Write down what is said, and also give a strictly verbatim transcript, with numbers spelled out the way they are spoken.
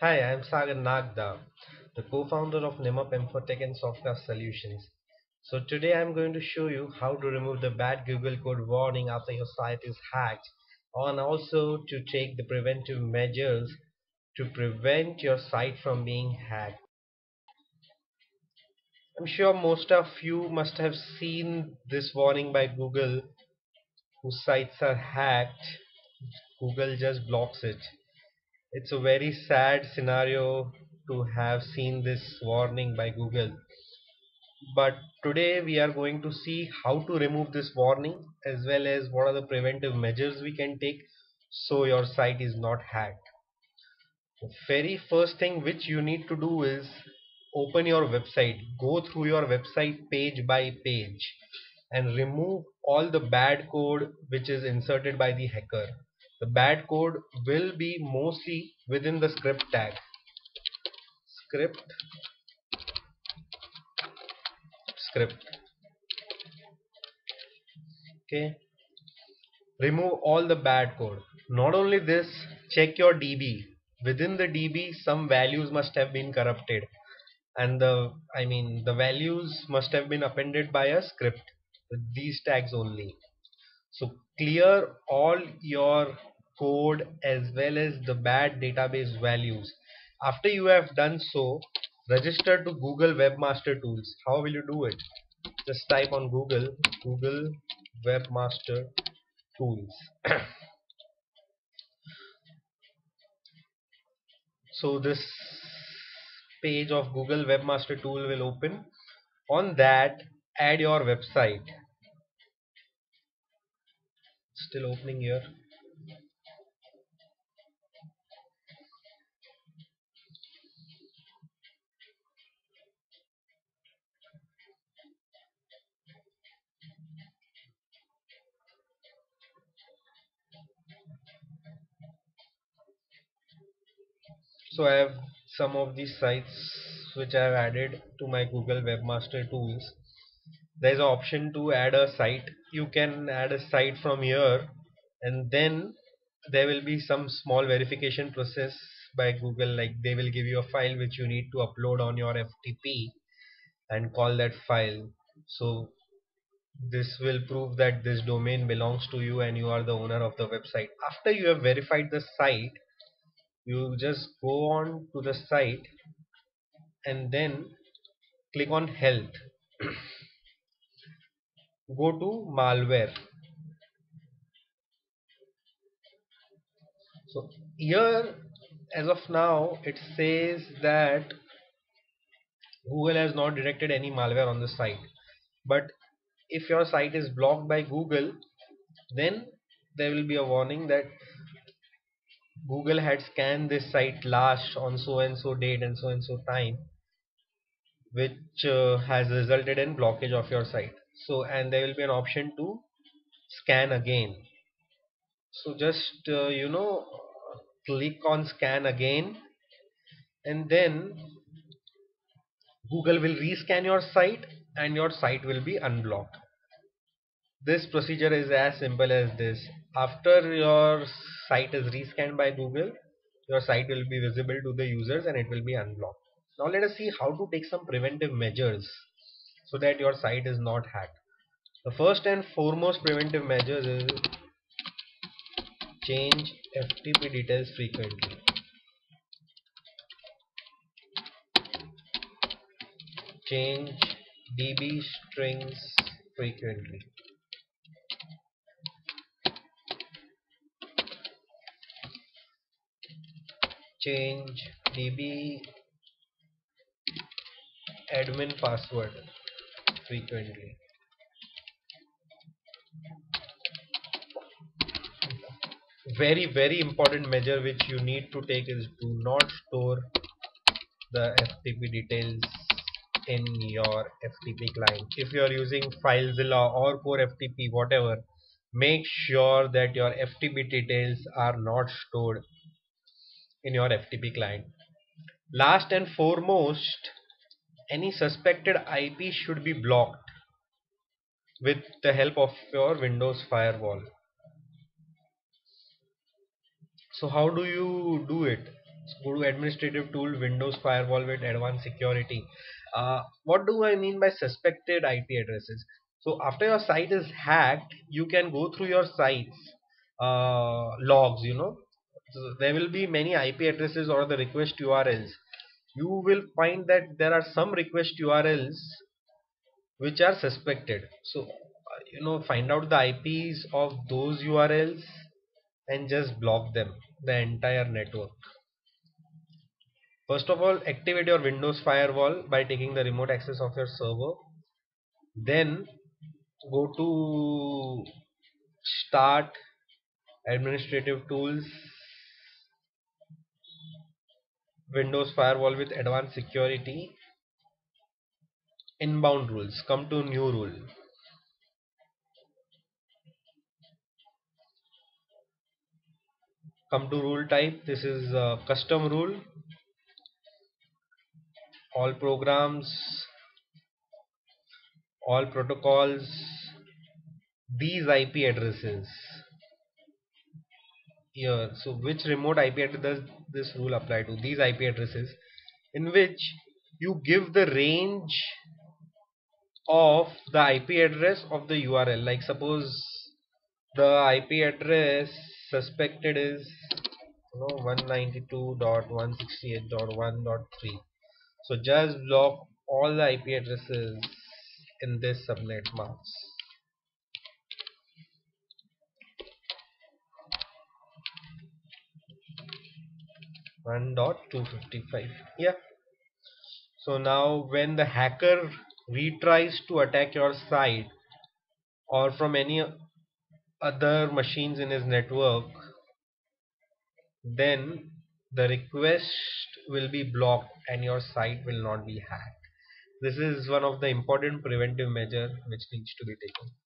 Hi, I'm Sagar Nagda, the co-founder of Nimap Infotech and Software Solutions. So today I'm going to show you how to remove the bad Google code warning after your site is hacked, and also to take the preventive measures to prevent your site from being hacked. I'm sure most of you must have seen this warning by Google whose sites are hacked. Google just blocks it. It's a very sad scenario to have seen this warning by Google. But today we are going to see how to remove this warning as well as what are the preventive measures we can take so your site is not hacked. The very first thing which you need to do is open your website, go through your website page by page and remove all the bad code which is inserted by the hacker. The bad code will be mostly within the script tag. Script, script. Okay. Remove all the bad code. Not only this, check your D B. Within the D B, some values must have been corrupted, and the I mean the values must have been appended by a script with these tags only. So clear all your code as well as the bad database values. After you have done so, register to Google Webmaster Tools. How will you do it? Just type on Google Google Webmaster Tools. So this page of Google Webmaster Tool will open. On that, add your website. Still opening here. So I have some of these sites which I have added to my Google Webmaster Tools. There is an option to add a site. You can add a site from here, and then there will be some small verification process by Google, like they will give you a file which you need to upload on your F T P and call that file. So this will prove that this domain belongs to you and you are the owner of the website. After you have verified the site, you just go on to the site and then click on health. Go to malware. So here, as of now, it says that Google has not detected any malware on the site. But if your site is blocked by Google, then there will be a warning that Google had scanned this site last on so and so date and so and so time, which uh, has resulted in blockage of your site. So and there will be an option to scan again. So just uh, you know click on scan again, and then Google will rescan your site and your site will be unblocked. This procedure is as simple as this. After your site is rescanned by Google, your site will be visible to the users and it will be unblocked. Now let us see how to take some preventive measures so that your site is not hacked. The first and foremost preventive measures is change F T P details frequently. Change D B strings frequently. Change D B admin password frequently. Very very important measure which you need to take is do not store the F T P details in your F T P client. If you are using FileZilla or Core F T P, whatever, make sure that your F T P details are not stored in your F T P client. Last and foremost, any suspected I P should be blocked with the help of your Windows firewall. So how do you do it? So go to administrative tool, Windows firewall with advanced security. Uh, what do I mean by suspected I P addresses? So after your site is hacked, you can go through your site's uh, logs. You know, so there will be many I P addresses or the request U R Ls. You will find that there are some request U R Ls which are suspected. So uh, you know, find out the I Ps of those U R Ls and just block them, the entire network. First of all, activate your Windows firewall by taking the remote access of your server. Then go to start, administrative tools, Windows firewall with advanced security, inbound rules. Come to new rule. Come to rule type. This is a custom rule. All programs, all protocols, these I P addresses here. So which remote I P address does this rule apply to? These I P addresses in which you give the range of the I P address of the U R L. Like suppose the I P address suspected is, you know, one ninety-two dot one sixty-eight dot one dot three. So just block all the I P addresses in this subnet mask. one dot two fifty-five. Yeah. So now when the hacker retries to attack your site or from any other machines in his network, then the request will be blocked and your site will not be hacked. This is one of the important preventive measure which needs to be taken.